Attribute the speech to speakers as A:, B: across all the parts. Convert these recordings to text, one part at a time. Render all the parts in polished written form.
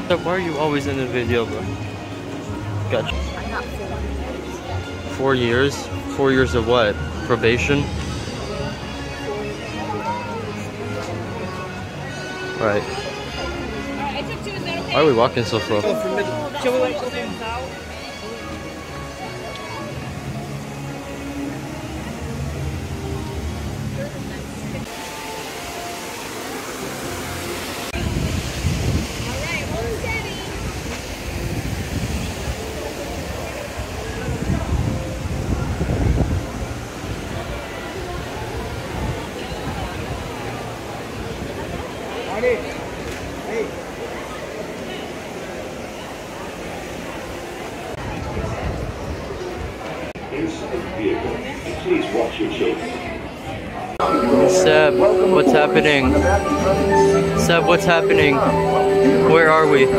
A: So why are you always in the video, bro? Gotcha. 4 years? 4 years of what? Probation? Right. Why are we walking so slow?
B: Please watch your children.
A: Seb, what's happening? Seb, what's happening? Where are we?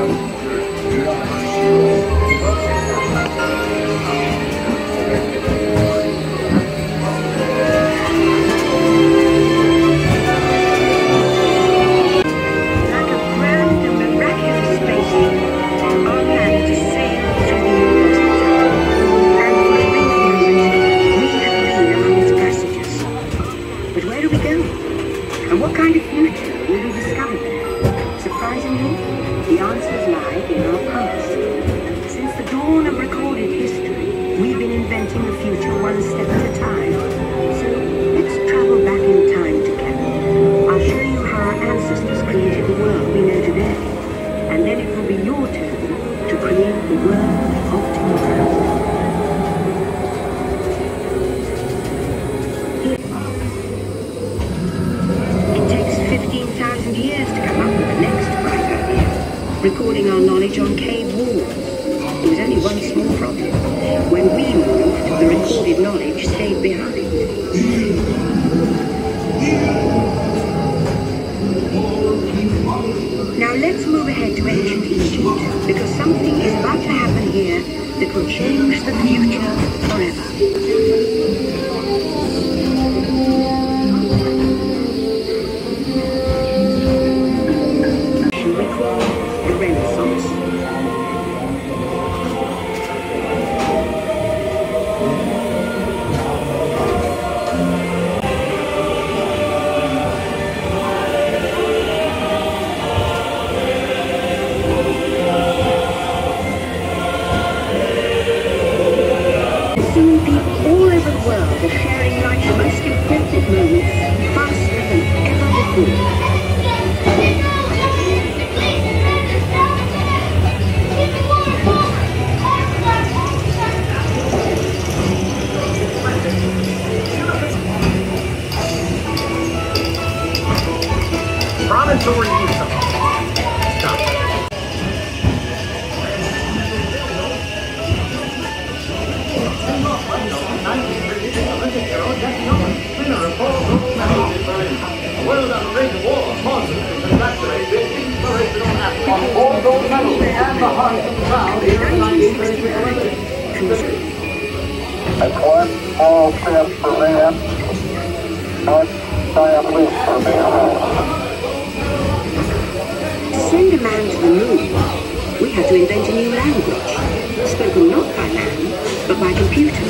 C: What kind of future will we discover there? Surprisingly, the answers lie in our past. Since the dawn of recorded history, we've been inventing the future one step at a time. So let's travel back in time together. I'll show you how our ancestors created the world we know today. And then it will be your turn to create the world of tomorrow. 15,000 years to come up with the next bright idea, recording our knowledge on cave walls. There was only one small problem. When we moved, the recorded knowledge stayed behind. Now let's move ahead to ancient Egypt, because something is about to happen here that will change the future forever.
B: That's one small step for man, one giant leap for mankind.
C: To send a man to the moon, we had to invent a new language, spoken not by man, but by computer.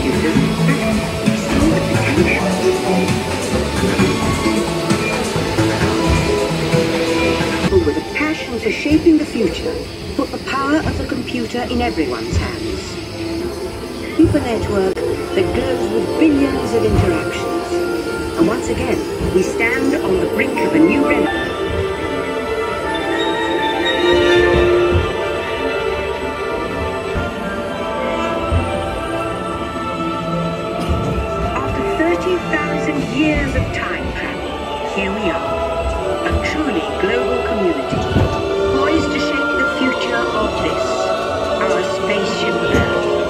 C: With a passion for shaping the future, put the power of the computer in everyone's hands. Keep a network that glows with billions of interactions. And once again, we stand on the brink of a new renaissance. After 30,000 years of time travel, here we are, a truly global community, poised to shape the future of this, our spaceship Earth.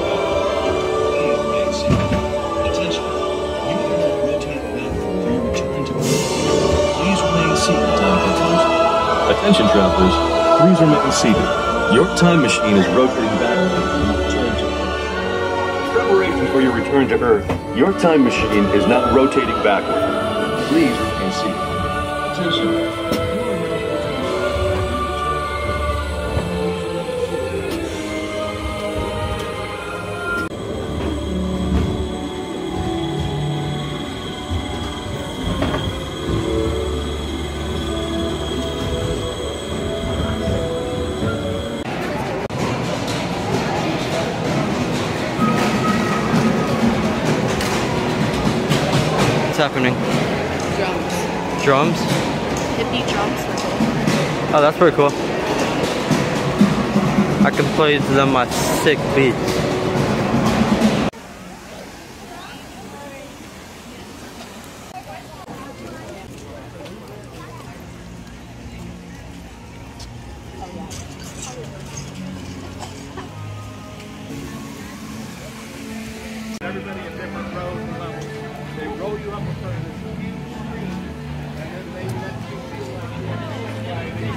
D: Attention, you will not rotate back for your return to Earth. Please remain seated time continues. Attention travelers, please remain seated. Your time machine is rotating back for your return to Earth. Preparation for your return to Earth. Your time machine is not rotating backward. Please remain seated. Attention.
A: happening?
E: Drums.
A: Drums?
E: Hippie drums.
A: Oh, that's pretty cool. I can play to them my sick beats.
F: Everybody in different rows and levels. They roll you up in front of this huge screen, and then they let you feel like you're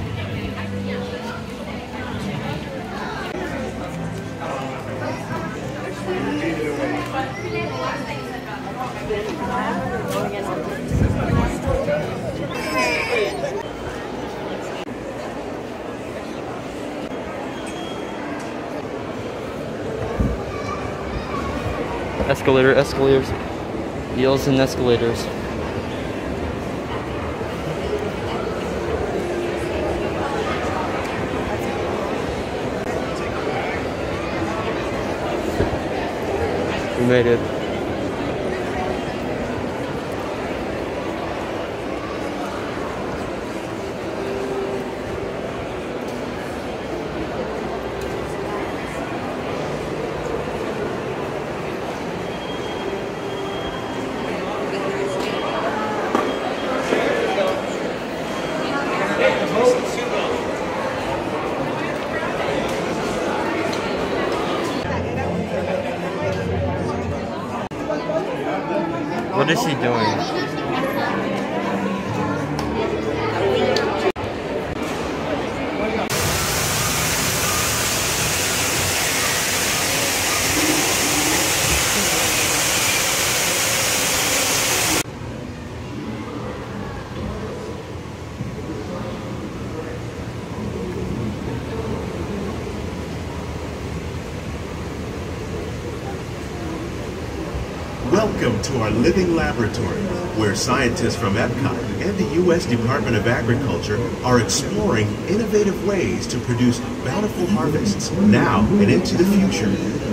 A: Escalators. Wheels and escalators. We made it. What is he doing?
G: Welcome to our living laboratory, where scientists from Epcot and the U.S. Department of Agriculture are exploring innovative ways to produce bountiful harvests now and into the future.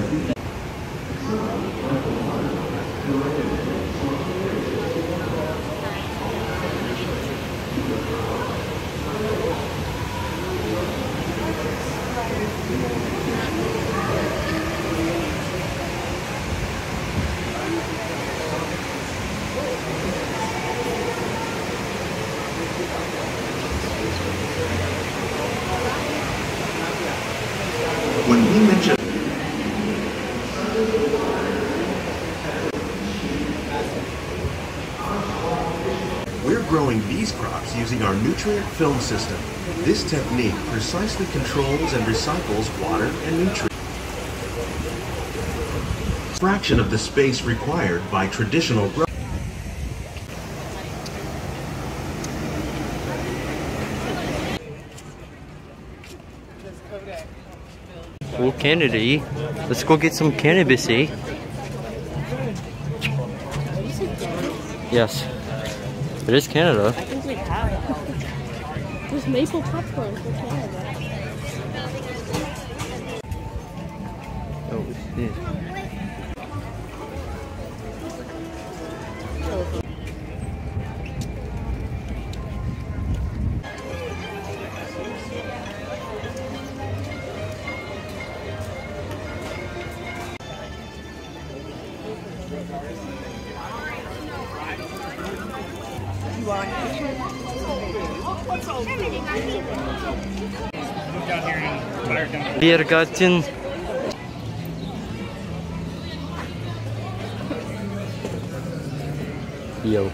G: When we mention we're growing these crops using our nutrient film system. This technique precisely controls and recycles water and nutrients. Fraction of the space required by traditional growth.
A: Cool Canada. Let's go get some cannabis, eh? Yes. It is Canada.
E: I think we have. There's maple popcorn for Canada.
A: Oh, shit. Biergarten. Yo.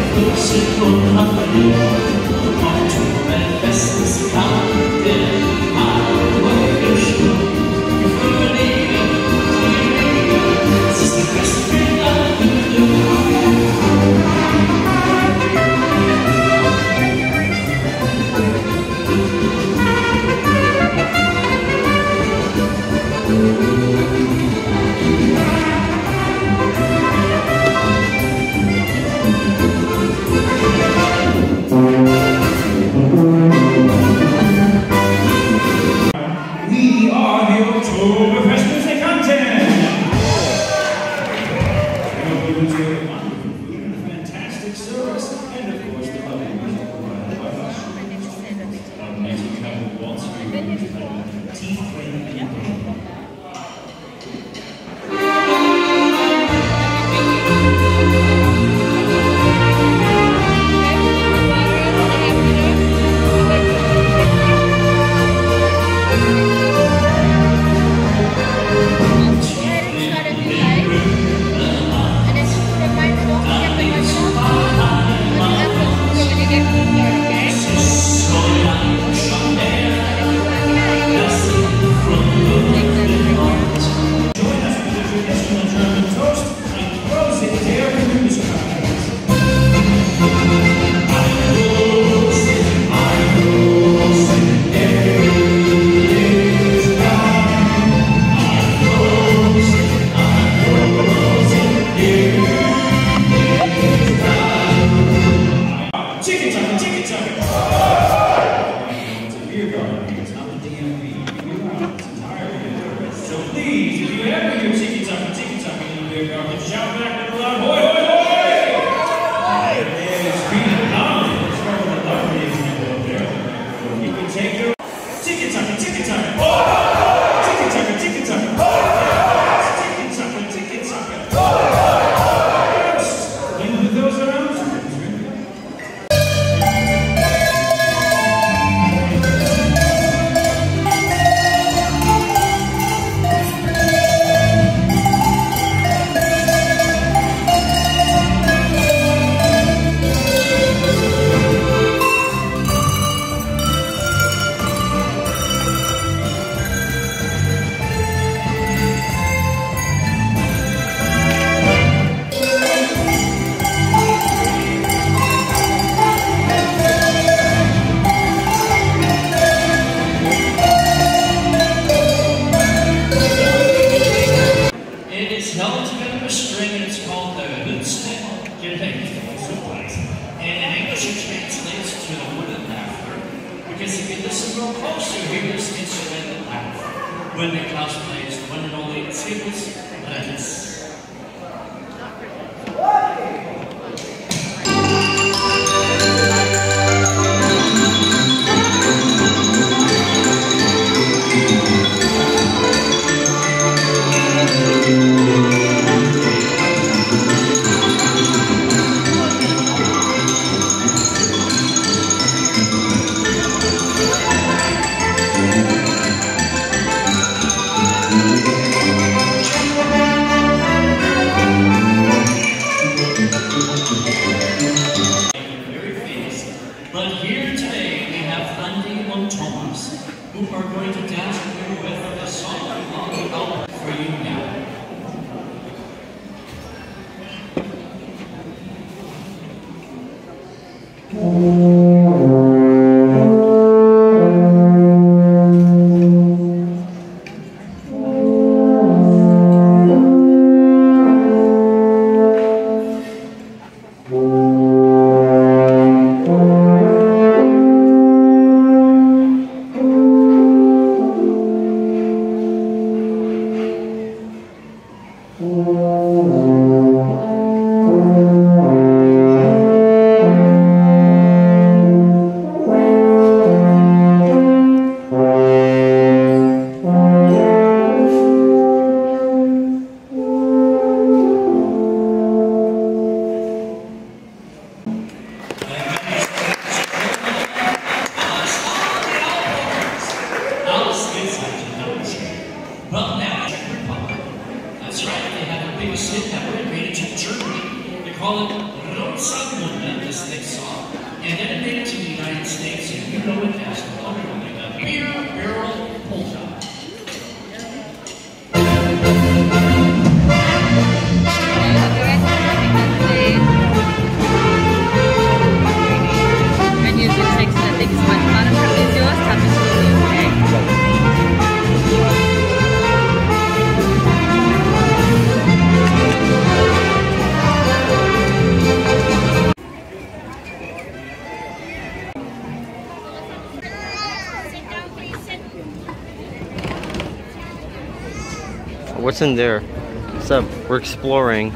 H: When the class plays one and only tables planets. Who are going to dance with the song on the album for you now. outside one Memphis they saw, and dedicated to the United States, and you know it as colloquially the beer barrel pull-top.
A: What's in there? Pseb, we're exploring.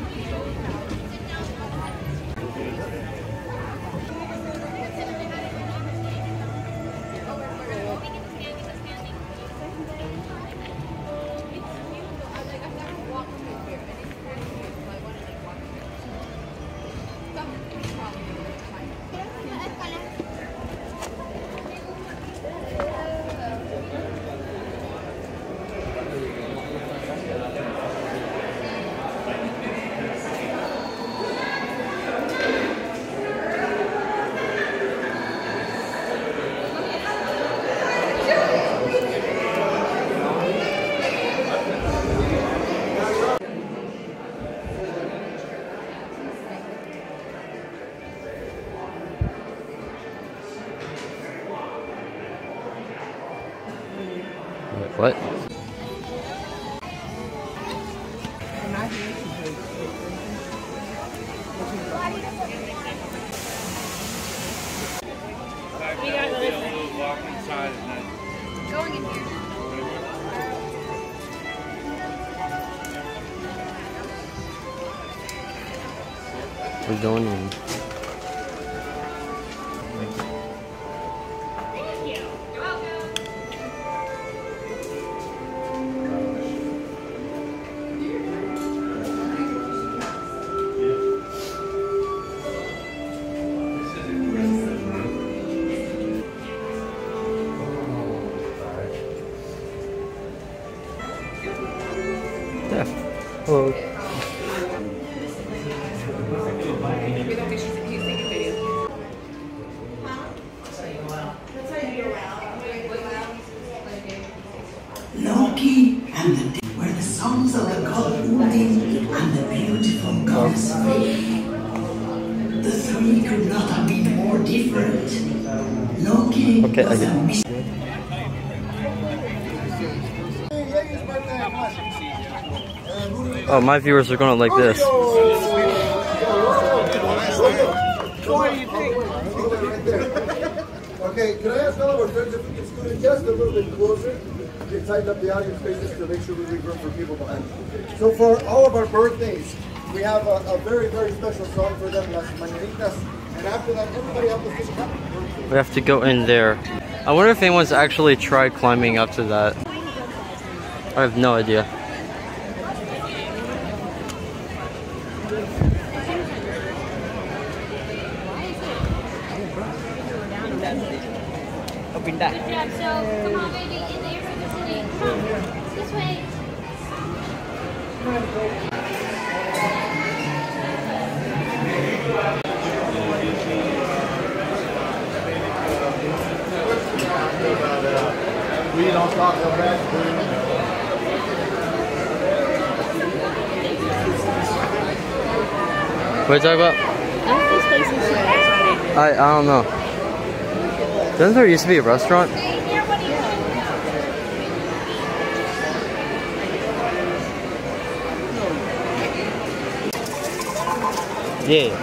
A: What?
E: Going in here.
A: We're going in. Yeah. Hello.
C: Loki and the where the sons of the god Odin and the beautiful goddess Frey. The three could not have been more different. Loki was a mystery.
A: Oh, my viewers are gonna like this.
F: Okay, can I ask all of our friends if we can scoot in just a little bit closer? We can tighten up the audience spaces to make sure we leave room for people behind. So for all of our birthdays, we have a very, very special song for them, Las Mañanitas. And after that, everybody help us sing happy birthday.
A: We have to go in there. I wonder if anyone's actually tried climbing up to that. I have no idea.
E: Good job. So, come on, baby. In there for the city. Come. This way.
F: We don't talk so fast.
A: What are you talking about? I don't know. Doesn't there used to be a restaurant? Yeah.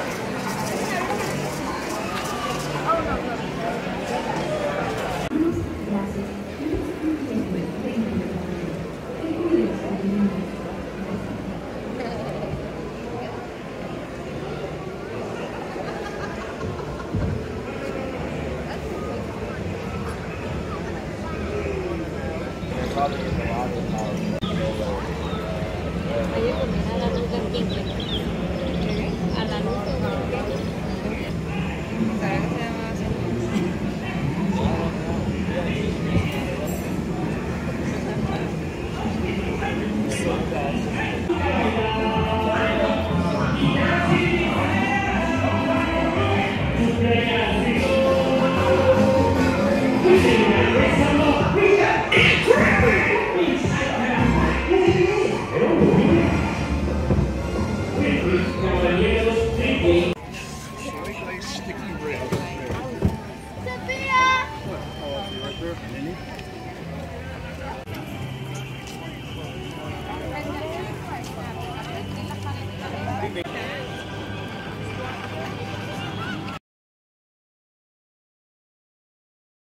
E: A la luz.
H: Thank you.